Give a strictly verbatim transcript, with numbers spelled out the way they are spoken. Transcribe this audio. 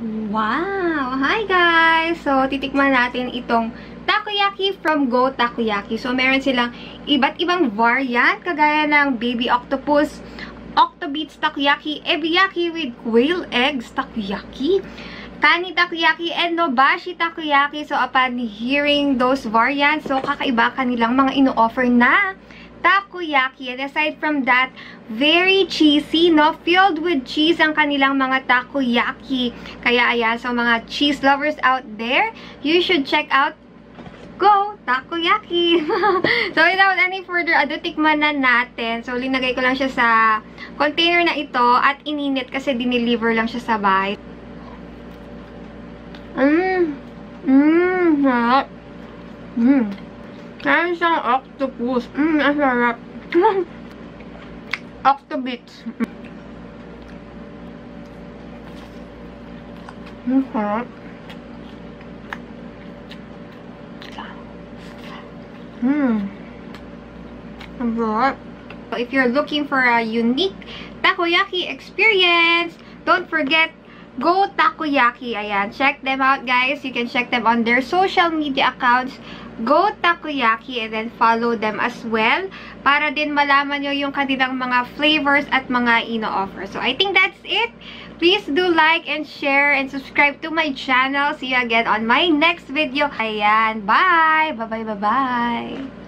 Wow! Hi guys! So, titikman natin itong takoyaki from Go Takoyaki. So, meron silang iba't ibang variant, kagaya ng Baby Octopus, Octobits Takoyaki, Ebiyaki with quail eggs takoyaki, Kani Takoyaki, and Nobashi Takoyaki. So, upon hearing those variants, so kakaiba kanilang mga ino-offer na takoyaki. And aside from that, very cheesy, no? Filled with cheese ang kanilang mga takoyaki. Kaya ayan, so mga cheese lovers out there, you should check out Go Takoyaki. So without any further ado, tikman na natin. So linagay ko lang siya sa container na ito at ininit kasi dineliver lang siya sa bahay. Mmm. Mmm. Sarap. Mmm. Meron siyang octopus. Mmm, ang sarap. Octobits. Ang sarap. Mmm. Ang sarap. So, if you're looking for a unique takoyaki experience, don't forget Go Takoyaki. Ayan, check them out, guys. You can check them on their social media accounts, Go Takoyaki, and then follow them as well para din malaman nyo yung kanilang mga flavors at mga ino-offer. So, I think that's it. Please do like and share and subscribe to my channel. See you again on my next video. Ayan, bye! Bye-bye, bye-bye!